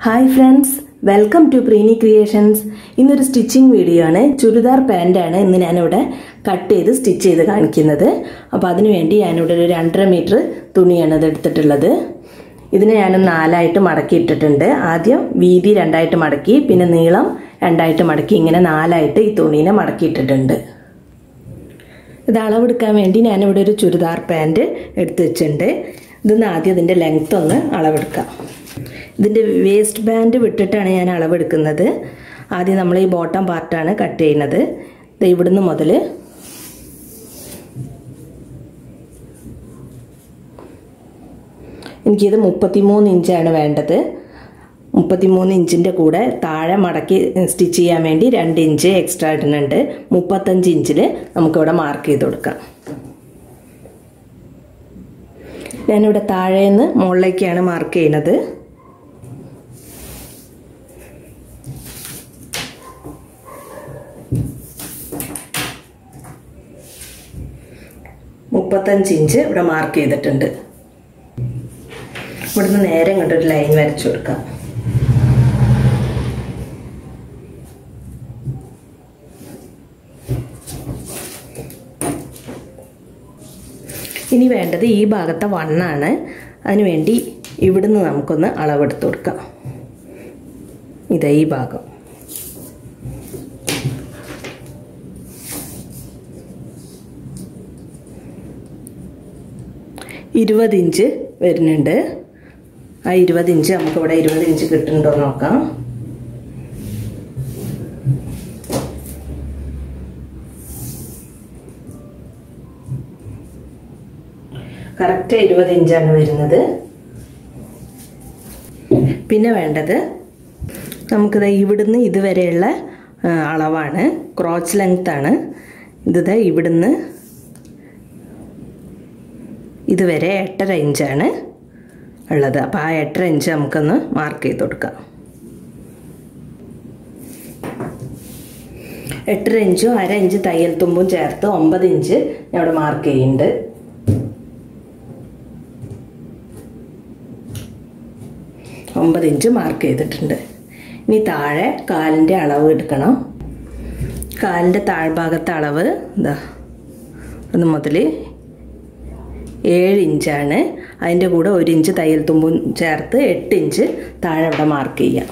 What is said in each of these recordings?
Hi friends, welcome to prinicreations. ഇന്നൊരു stitching video ആണ്. Churidar pant ആണ് ഇന്ന് ഞാൻ ഇവിടെ കട്ട് ചെയ്ത് സ്റ്റിച്ച് ചെയ്ത് കാണിക്കുന്നത്. അപ്പോൾ അതിനു വേണ്ടി ഞാൻ ഇവിടെ ഒരു 2.5 മീറ്റർ തുണിയാണ് എടുത്തിട്ടുള്ളത്. ഇതിനെ ഞാൻ നാലായിട്ട് മടക്കി ഇട്ടിട്ടുണ്ട്. ആദ്യം വീതി രണ്ടായിട്ട് മടക്കി, പിന്നെ നീളം രണ്ടായിട്ട് മടക്കി, ഇങ്ങനെ നാലായിട്ട് ഈ തുണിനെ മടക്കി ഇട്ടിട്ടുണ്ട്. ഇത് അളവെടുക്കാൻ വേണ്ടി ഞാൻ ഇവിടെ ഒരു ചുരിദാർ പാന്റ് എടുത്തു വെച്ചിട്ടുണ്ട്. ഇതൊന്ന് ആദ്യം ഇതിന്റെ ലെങ്ത് ഒന്ന് അളവെടുക്കാം. ഇതിന്റെ വേസ്റ്റ് ബാൻഡ് വിട്ടിട്ടാണ് ഞാൻ അളവെടുക്കുന്നത്. ആദ്യം നമ്മൾ ഈ ബോട്ടം പാർട്ടാണ് കട്ട് ചെയ്യുന്നത്. ഇവിടുന്ന് മുതൽ എനിക്കിത് 33 ഇഞ്ചാണ് വേണ്ടത്. 33 ഇഞ്ചിൻ്റെ കൂടെ താഴെ മടക്കി സ്റ്റിച്ച് ചെയ്യാൻ വേണ്ടി 2 ഇഞ്ച് എക്സ്ട്രാ ഇടുന്നുണ്ട്. 35 ഇഞ്ചിൽ നമുക്കിവിടെ മാർക്ക് ചെയ്ത് കൊടുക്കാം. ഞാനിവിടെ താഴേന്ന് മുകളിലേക്കാണ് മാർക്ക് ചെയ്യുന്നത്. ഇഞ്ച് ഇവിടെ മാർക്ക് ചെയ്തിട്ടുണ്ട്. ഇവിടുന്ന് നേരെ ഇങ്ങോട്ടൊരു ലൈൻ വരച്ചു കൊടുക്കാം. ഇനി വേണ്ടത് ഈ ഭാഗത്തെ വണ്ണാണ്. അതിനുവേണ്ടി ഇവിടുന്ന് നമുക്കൊന്ന് അളവെടുത്ത് കൊടുക്കാം. ഇതാ ഈ ഭാഗം. 20 ഇഞ്ച് വരുന്നുണ്ട്. ആ 20 ഇഞ്ച് നമുക്കിവിടെ 20 ഇഞ്ച് കിട്ടുന്നുണ്ടോ നോക്കാം. കറക്റ്റ് 20 ഇഞ്ചാണ് വരുന്നത്. പിന്നെ വേണ്ടത് നമുക്കിത് ഇവിടുന്ന് ഇതുവരെയുള്ള അളവാണ്. ക്രോച്ച് ലെങ്ത് ആണ് ഇത്. ഇവിടുന്ന് ഇതുവരെ 8.5 ഇഞ്ചാണ് ഉള്ളത്. അപ്പോൾ ആ 8.5 ഇഞ്ച് നമുക്കൊന്ന് മാർക്ക് ചെയ്ത് കൊടുക്കാം. 8.5 ഇഞ്ചും 1/2 ഇഞ്ച് തയ്യൽ തുമ്പും ചേർത്ത് 9 ഇഞ്ച് ഞാൻ ഇവിടെ മാർക്ക് ചെയ്യുന്നുണ്ട്. ഇഞ്ച് മാർക്ക് ചെയ്തിട്ടുണ്ട്. ഇനി താഴെ കാലിൻ്റെ അളവ് എടുക്കണം. കാലിൻ്റെ താഴ്ഭാഗത്തെ അളവ് ഇതാ ഒന്ന് മുതൽ 7 ഇഞ്ചാണ്. അതിൻ്റെ കൂടെ 1 ഇഞ്ച് തയ്യൽ തുമ്പും ചേർത്ത് 8 ഇഞ്ച് താഴെ ഇവിടെ മാർക്ക് ചെയ്യാം.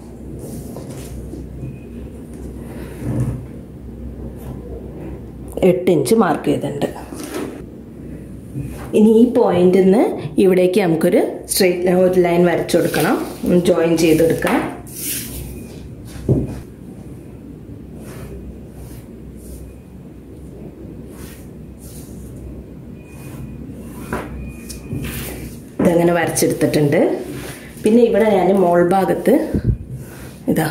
ഇഞ്ച് മാർക്ക് ചെയ്തിട്ടുണ്ട്. ഇനി ഈ പോയിന്റിൽ നിന്ന് ഇവിടേക്ക് നമുക്കൊരു ഒരു ലൈൻ വരച്ചു കൊടുക്കണം. ജോയിൻ ചെയ്തെടുക്കാം. ഇതങ്ങനെ വരച്ചെടുത്തിട്ടുണ്ട്. പിന്നെ ഇവിടെ ഞാൻ മോൾ ഭാഗത്ത് ഇതാ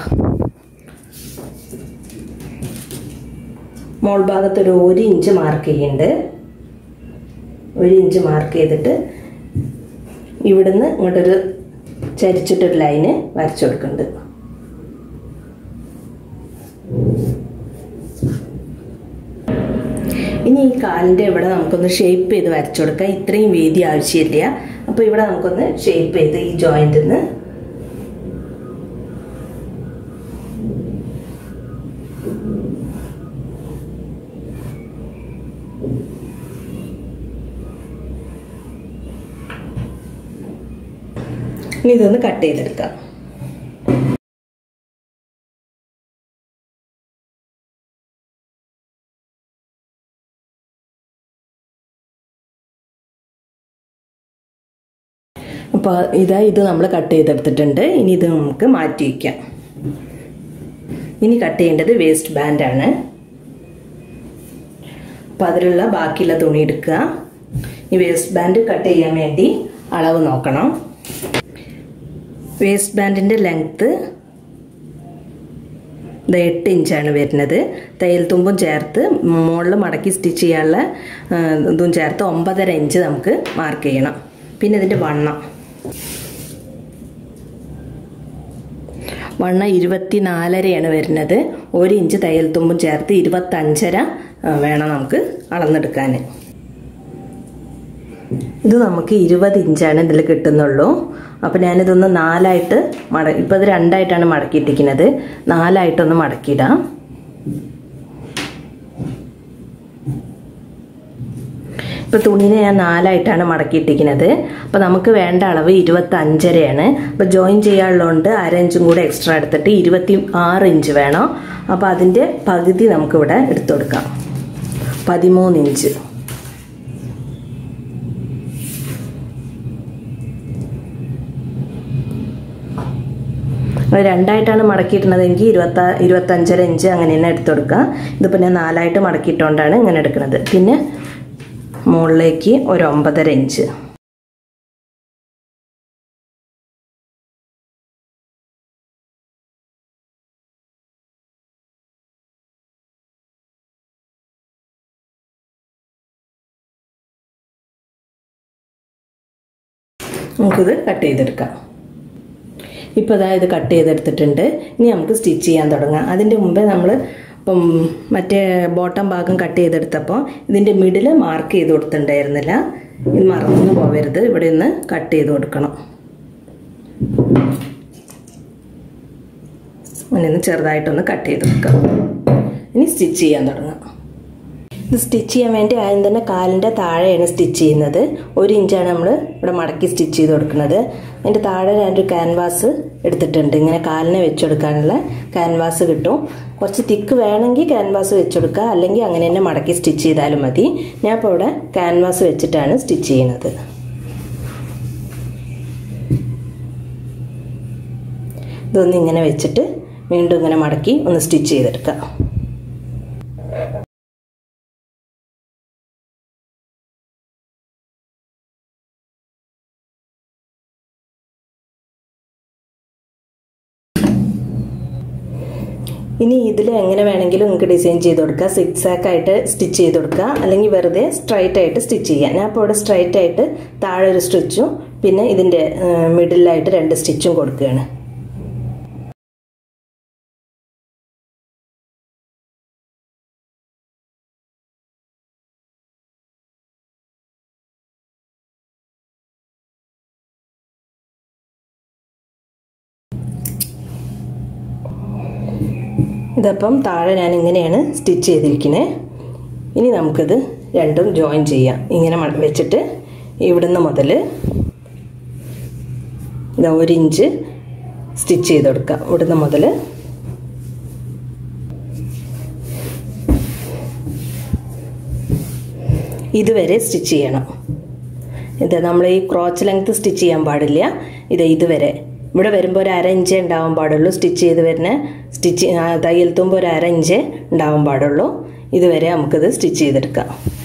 മോൾ ഭാഗത്ത് ഒരു 1 ഇഞ്ച് മാർക്ക് ചെയ്യുന്നുണ്ട്. 1 ഇഞ്ച് മാർക്ക് ചെയ്തിട്ട് ഇവിടുന്ന് ഇങ്ങോട്ടൊരു ചരിച്ചിട്ടൊരു ലൈന് വരച്ചു കൊടുക്കുന്നുണ്ട്. ഇനി ഈ കാലിൻ്റെ ഇവിടെ നമുക്കൊന്ന് ഷേപ്പ് ചെയ്ത് വരച്ചു കൊടുക്കാം. ഇത്രയും വീതി ആവശ്യമില്ല. അപ്പോൾ ഇവിടെ നമുക്കൊന്ന് ഷേപ്പ് ചെയ്ത് ഈ ജോയിന്റിൽ നിന്ന് ഇനി ഇതൊന്ന് കട്ട് ചെയ്തെടുക്കാം. അപ്പോൾ ഇത് നമ്മൾ കട്ട് ചെയ്തെടുത്തിട്ടുണ്ട്. ഇനി ഇത് നമുക്ക് മാറ്റി വയ്ക്കാം. ഇനി കട്ട് ചെയ്യേണ്ടത് വേസ്റ്റ് ബാൻഡാണ്. അപ്പോൾ അതിലുള്ള ബാക്കിയുള്ള തുണി എടുക്കുക. ഈ വേസ്റ്റ് ബാൻഡ് കട്ട് ചെയ്യാൻ വേണ്ടി അളവ് നോക്കണം. വേസ്റ്റ് ബാൻഡിൻ്റെ ലെങ്ത്ത് 8 ഇഞ്ചാണ് വരുന്നത്. തയ്യൽ തുമ്പും ചേർത്ത് മുകളിൽ മടക്കി സ്റ്റിച്ച് ചെയ്യാനുള്ള ഇതും ചേർത്ത് 9.5 ഇഞ്ച് നമുക്ക് മാർക്ക് ചെയ്യണം. പിന്നെ ഇതിൻ്റെ വണ്ണം 24.5 വരുന്നത്. 1 ഇഞ്ച് തയ്യൽ തുമ്പും ചേർത്ത് 25.5 വേണം നമുക്ക് അളന്നെടുക്കാൻ. ഇത് നമുക്ക് 20 ഇഞ്ചാണ് ഇതിൽ കിട്ടുന്നുള്ളൂ. അപ്പോൾ ഞാനിതൊന്ന് 4 ആയിട്ട് ഇപ്പോൾ ഇത് 2 ആയിട്ടാണ് മടക്കിയിട്ടിരിക്കുന്നത്. 4 ആയിട്ടൊന്ന് മടക്കിയിടാം. ഇപ്പോൾ തുണിനെ ഞാൻ 4 ആയിട്ടാണ് മടക്കിയിട്ടിരിക്കുന്നത്. അപ്പോൾ നമുക്ക് വേണ്ട അളവ് 25.5 അപ്പോൾ ജോയിൻ ചെയ്യാനുള്ളതുകൊണ്ട് 1/2 ഇഞ്ചും കൂടെ എക്സ്ട്രാ എടുത്തിട്ട് 26 ഇഞ്ച് വേണം. അപ്പോൾ അതിൻ്റെ പകുതി നമുക്കിവിടെ എടുത്തു കൊടുക്കാം. 13 ഇഞ്ച്. അത് 2 ആയിട്ടാണ് മടക്കിയിട്ടുള്ളതെങ്കിൽ 25.5 ഇഞ്ച് അങ്ങനെ തന്നെ എടുത്തു കൊടുക്കുക. ഇതിപ്പോൾ ഞാൻ 4 ആയിട്ട് മടക്കിയിട്ടുകൊണ്ടാണ് ഇങ്ങനെ എടുക്കുന്നത്. പിന്നെ മുകളിലേക്ക് ഒരു 9.5 ഇഞ്ച്. നമുക്കിത് കട്ട് ചെയ്തെടുക്കാം. ഇപ്പോൾ ഇത് കട്ട് ചെയ്തെടുത്തിട്ടുണ്ട്. ഇനി നമുക്ക് സ്റ്റിച്ച് ചെയ്യാൻ തുടങ്ങാം. അതിൻ്റെ മുമ്പേ നമ്മൾ ഇപ്പം മറ്റേ ബോട്ടം ഭാഗം കട്ട് ചെയ്തെടുത്തപ്പോൾ ഇതിൻ്റെ മിഡിൽ മാർക്ക് ചെയ്ത് കൊടുത്തിട്ടുണ്ടായിരുന്നില്ല. ഇത് മറന്നു പോകരുത്. ഇവിടെ നിന്ന് കട്ട് ചെയ്ത് കൊടുക്കണം. അങ്ങനെ ചെറുതായിട്ടൊന്ന് കട്ട് ചെയ്ത് കൊടുക്കാം. ഇനി സ്റ്റിച്ച് ചെയ്യാൻ തുടങ്ങാം. ഇത് സ്റ്റിച്ച് ചെയ്യാൻ വേണ്ടി ആദ്യം തന്നെ കാലിൻ്റെ താഴെയാണ് സ്റ്റിച്ച് ചെയ്യുന്നത്. 1 ഇഞ്ചാണ് നമ്മൾ ഇവിടെ മടക്കി സ്റ്റിച്ച് ചെയ്ത് കൊടുക്കുന്നത്. അതിൻ്റെ താഴെ ഞാനൊരു ക്യാൻവാസ് എടുത്തിട്ടുണ്ട്. ഇങ്ങനെ കാലിനെ വെച്ചെടുക്കാനുള്ള ക്യാൻവാസ് കിട്ടും. കുറച്ച് തിക്ക് വേണമെങ്കിൽ ക്യാൻവാസ് വെച്ചെടുക്കുക, അല്ലെങ്കിൽ അങ്ങനെ തന്നെ മടക്കി സ്റ്റിച്ച് ചെയ്താലും മതി. ഞാൻ ഇപ്പോൾ ഇവിടെ ക്യാൻവാസ് വെച്ചിട്ടാണ് സ്റ്റിച്ച് ചെയ്യുന്നത്. ഇതൊന്ന് ഇങ്ങനെ വെച്ചിട്ട് വീണ്ടും ഇങ്ങനെ മടക്കി ഒന്ന് സ്റ്റിച്ച് ചെയ്തെടുക്കാം. ഇനി ഇതിൽ എങ്ങനെ വേണമെങ്കിലും നിങ്ങൾക്ക് ഡിസൈൻ ചെയ്ത് കൊടുക്കുക. സിക്സാക്ക് ആയിട്ട് സ്റ്റിച്ച് ചെയ്ത് കൊടുക്കുക, അല്ലെങ്കിൽ വെറുതെ സ്ട്രൈറ്റ് ആയിട്ട് സ്റ്റിച്ച് ചെയ്യുക. ഞാൻ ഇപ്പോൾ ഇവിടെ സ്ട്രൈറ്റ് ആയിട്ട് താഴെ ഒരു സ്റ്റിച്ചും പിന്നെ ഇതിൻ്റെ മിഡിലായിട്ട് 2 സ്റ്റിച്ചും കൊടുക്കുകയാണ്. ഇതപ്പം താഴെ ഞാൻ ഇങ്ങനെയാണ് സ്റ്റിച്ച് ചെയ്തിരിക്കുന്നത്. ഇനി നമുക്കിത് രണ്ടും ജോയിൻ ചെയ്യാം. ഇങ്ങനെ വെച്ചിട്ട് ഇവിടുന്ന് മുതൽ 1 ഇഞ്ച് സ്റ്റിച്ച് ചെയ്ത് കൊടുക്കാം. ഇവിടുന്ന് മുതൽ ഇതുവരെ സ്റ്റിച്ച് ചെയ്യണം. ഇത് നമ്മൾ ഈ ക്രോച്ച് ലെങ്ത് സ്റ്റിച്ച് ചെയ്യാൻ പാടില്ല. ഇതുവരെ ഇവിടെ വരുമ്പോൾ ഒരു 1/2 ഇഞ്ചേ ഉണ്ടാവാൻ പാടുള്ളൂ. സ്റ്റിച്ച് ചെയ്ത് വരുന്ന തയ്യൽ തുമ്പ് ഒരു 1/2 ഇഞ്ചേ ഉണ്ടാവാൻ പാടുള്ളൂ. ഇതുവരെ നമുക്കിത് സ്റ്റിച്ച് ചെയ്തെടുക്കാം.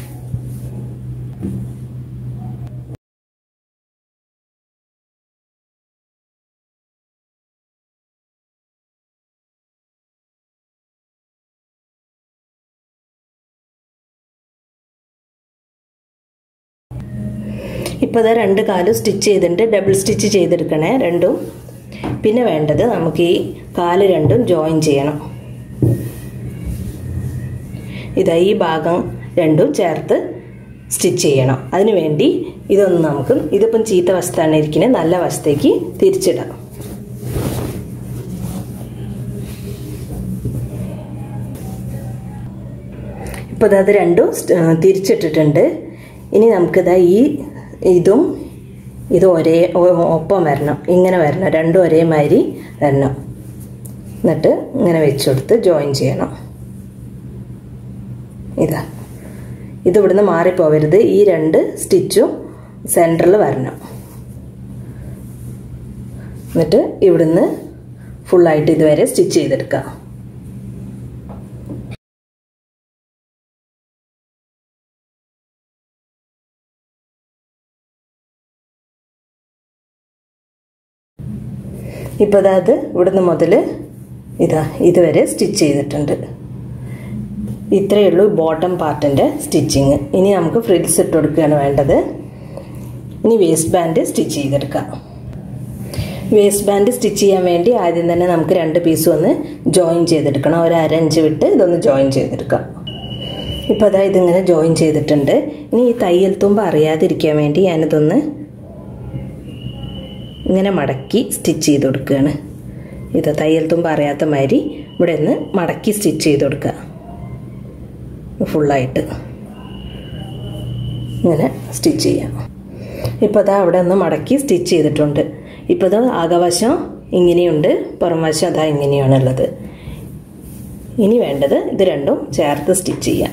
ഇപ്പോൾ ഇത് 2 കാലും സ്റ്റിച്ച് ചെയ്തിട്ടുണ്ട്. ഡബിൾ സ്റ്റിച്ച് ചെയ്തെടുക്കണേ രണ്ടും. പിന്നെ വേണ്ടത് നമുക്ക് ഈ കാല് രണ്ടും ജോയിൻ ചെയ്യണം. ഈ ഭാഗം രണ്ടും ചേർത്ത് സ്റ്റിച്ച് ചെയ്യണം. അതിനു വേണ്ടി ഇതിപ്പം ചീത്ത വശത്താണ് ഇരിക്കുന്നത്, നല്ല വശത്തേക്ക് തിരിച്ചിടാം. ഇപ്പോൾ അത് രണ്ടും തിരിച്ചിട്ടിട്ടുണ്ട്. ഇനി നമുക്കിതാ ഇതും ഒപ്പം വരണം. ഇങ്ങനെ വരണം, രണ്ടും ഒരേമാതിരി വരണം. എന്നിട്ട് ഇങ്ങനെ വെച്ചുകൊടുത്ത് ജോയിൻ ചെയ്യണം. ഇത് ഇവിടുന്ന് മാറിപ്പോവരുത്. ഈ 2 സ്റ്റിച്ചും സെൻറ്ററിൽ വരണം. എന്നിട്ട് ഇവിടുന്ന് ഫുള്ളായിട്ട് ഇതുവരെ സ്റ്റിച്ച് ചെയ്തെടുക്കാം. ഇപ്പോൾ ഇവിടുന്ന് മുതൽ ഇതുവരെ സ്റ്റിച്ച് ചെയ്തിട്ടുണ്ട്. ഇത്രയേ ഉള്ളൂ ബോട്ടം പാർട്ടിൻ്റെ സ്റ്റിച്ചിങ്. ഇനി നമുക്ക് ഫ്രിൽസ് ഇട്ട് കൊടുക്കുകയാണ് വേണ്ടത്. ഇനി വേസ്റ്റ് ബാൻഡ് സ്റ്റിച്ച് ചെയ്തെടുക്കാം. വേസ്റ്റ് ബാൻഡ് സ്റ്റിച്ച് ചെയ്യാൻ വേണ്ടി ആദ്യം തന്നെ നമുക്ക് 2 പീസും ഒന്ന് ജോയിൻ ചെയ്തെടുക്കണം. ഒരു 1/2 ഇഞ്ച് വിട്ട് ഇതൊന്ന് ജോയിൻ ചെയ്തെടുക്കാം. ഇപ്പോൾ ഇതിങ്ങനെ ജോയിൻ ചെയ്തിട്ടുണ്ട്. ഇനി ഈ തയ്യൽ തുമ്പ് അറിയാതിരിക്കാൻ വേണ്ടി ഞാനിതൊന്ന് ഇങ്ങനെ മടക്കി സ്റ്റിച്ച് ചെയ്ത് കൊടുക്കുകയാണ്. ഇത് തയ്യൽ തുമ്പ് അറിയാത്ത മാതിരി ഇവിടെ നിന്ന് മടക്കി സ്റ്റിച്ച് ചെയ്ത് കൊടുക്കുക. ഫുള്ളായിട്ട് ഇങ്ങനെ സ്റ്റിച്ച് ചെയ്യാം. ഇപ്പോൾ അതാ അവിടെ നിന്ന് മടക്കി സ്റ്റിച്ച് ചെയ്തിട്ടുണ്ട്. ഇപ്പോൾ അത് ആകവശം ഇങ്ങനെയുണ്ട്, പുറം വശം അതാ ഇങ്ങനെയാണുള്ളത്. ഇനി വേണ്ടത് ഇത് രണ്ടും ചേർത്ത് സ്റ്റിച്ച് ചെയ്യാം.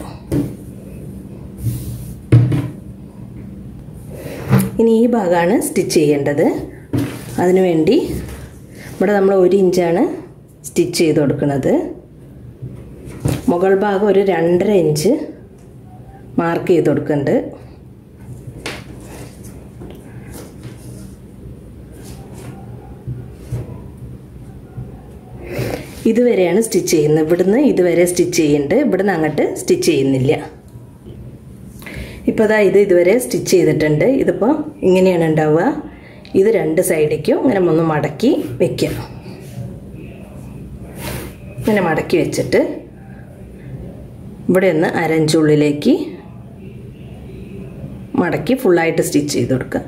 ഇനി ഈ ഭാഗമാണ് സ്റ്റിച്ച് ചെയ്യേണ്ടത്. അതിനുവേണ്ടി ഇവിടെ നമ്മൾ 1 ഇഞ്ചാണ് സ്റ്റിച്ച് ചെയ്ത് കൊടുക്കുന്നത്. മുകൾ ഭാഗം ഒരു 2.5 ഇഞ്ച് മാർക്ക് ചെയ്ത് കൊടുക്കുന്നുണ്ട്. ഇതുവരെയാണ് സ്റ്റിച്ച് ചെയ്യുന്നത്. ഇവിടുന്ന് ഇതുവരെ സ്റ്റിച്ച് ചെയ്യുന്നുണ്ട്, ഇവിടുന്ന് അങ്ങോട്ട് സ്റ്റിച്ച് ചെയ്യുന്നില്ല. ഇപ്പോൾ ഇത് ഇതുവരെ സ്റ്റിച്ച് ചെയ്തിട്ടുണ്ട്. ഇതിപ്പോൾ ഇങ്ങനെയാണ് ഉണ്ടാവുക. ഇത് 2 സൈഡിലേക്കും ഇങ്ങനെ ഒന്ന് മടക്കി വെക്കുക. ഇങ്ങനെ മടക്കി വെച്ചിട്ട് ഇവിടെ ഒന്ന് 1/2 ഇഞ്ച് ഉള്ളിലേക്ക് മടക്കി ഫുള്ളായിട്ട് സ്റ്റിച്ച് ചെയ്ത് കൊടുക്കുക.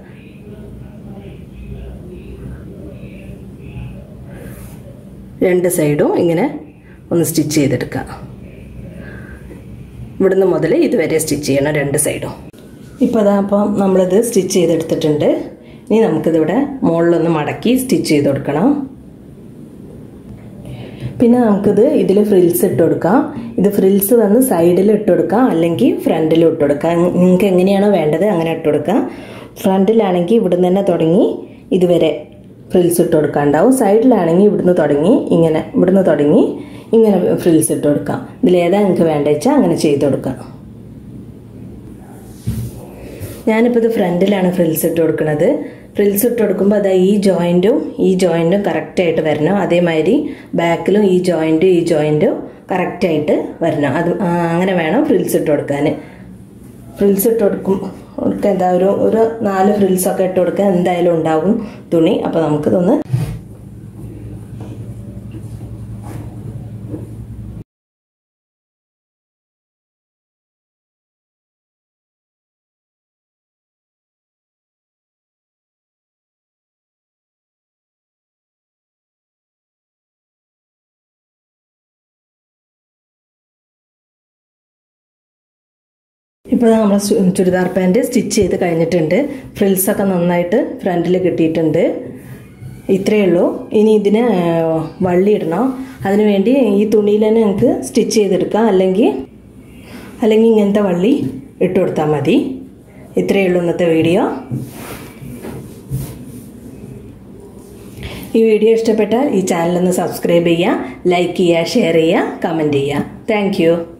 രണ്ട് സൈഡും ഇങ്ങനെ ഒന്ന് സ്റ്റിച്ച് ചെയ്തെടുക്കുക. ഇവിടുന്ന് മുതൽ ഇതുവരെ സ്റ്റിച്ച് ചെയ്യണം 2 സൈഡും. ഇപ്പോൾ അപ്പം നമ്മളിത് സ്റ്റിച്ച് ചെയ്തെടുത്തിട്ടുണ്ട്. ഇനി നമുക്കിതിവിടെ മുകളിലൊന്ന് മടക്കി സ്റ്റിച്ച് ചെയ്ത് കൊടുക്കണം. പിന്നെ നമുക്കിത് ഇതിൽ ഫ്രിൽസ് ഇട്ട് കൊടുക്കാം. ഇത് ഫ്രിൽസ് വന്ന് സൈഡിൽ ഇട്ട് കൊടുക്കാം, അല്ലെങ്കിൽ ഫ്രണ്ടിൽ ഇട്ട് കൊടുക്കാം. നിങ്ങൾക്ക് എങ്ങനെയാണോ വേണ്ടത് അങ്ങനെ ഇട്ട് കൊടുക്കാം. ഫ്രണ്ടിലാണെങ്കിൽ ഇവിടുന്ന് തന്നെ തുടങ്ങി ഇതുവരെ ഫ്രിൽസ് ഇട്ട് കൊടുക്കാനുണ്ടാവും. സൈഡിലാണെങ്കിൽ ഇവിടുന്ന് തുടങ്ങി ഇങ്ങനെ ഫ്രിൽസ് ഇട്ട് കൊടുക്കാം. ഇതിലേതാ നിങ്ങൾക്ക് വേണ്ട വെച്ചാൽ അങ്ങനെ ചെയ്ത് കൊടുക്കാം. ഞാനിപ്പോൾ ഇത് ഫ്രണ്ടിലാണ് ഫ്രിൽസ് ഇട്ട് കൊടുക്കുന്നത്. ഫ്രിൽസ് ഇട്ട് കൊടുക്കുമ്പോൾ അതാ ഈ ജോയിൻറ്റും കറക്റ്റായിട്ട് വരണം. അതേമാതിരി ബാക്കിലും ഈ ജോയിൻറ്റും കറക്റ്റായിട്ട് വരണം. അത് അങ്ങനെ വേണം ഫ്രിൽസ് ഇട്ട് കൊടുക്കാൻ. ഫ്രിൽസ് ഇട്ട് കൊടുക്കുക എന്താ ഒരു 4 ഫ്രിൽസൊക്കെ ഇട്ട് കൊടുക്കുക. എന്തായാലും ഉണ്ടാവും തുണി. അപ്പോൾ നമുക്കിതൊന്ന് ഇപ്പോൾ നമ്മൾ ചുരിദാർ പാൻറ് സ്റ്റിച്ച് ചെയ്ത് കഴിഞ്ഞിട്ടുണ്ട്. ഫ്രിൽസൊക്കെ നന്നായിട്ട് ഫ്രണ്ടിൽ കിട്ടിയിട്ടുണ്ട്. ഇത്രയേ ഉള്ളൂ. ഇനി ഇതിന് വള്ളി ഇടണം. അതിന് വേണ്ടി ഈ തുണിയിൽ തന്നെ നമുക്ക് സ്റ്റിച്ച് ചെയ്തെടുക്കാം, അല്ലെങ്കിൽ ഇങ്ങനത്തെ വള്ളി ഇട്ട് കൊടുത്താൽ മതി. ഇത്രയേ ഉള്ളൂ ഇന്നത്തെ വീഡിയോ. ഈ വീഡിയോ ഇഷ്ടപ്പെട്ടാൽ ഈ ചാനലൊന്ന് സബ്സ്ക്രൈബ് ചെയ്യുക, ലൈക്ക് ചെയ്യുക, ഷെയർ ചെയ്യുക, കമൻറ്റ് ചെയ്യുക. Thank U.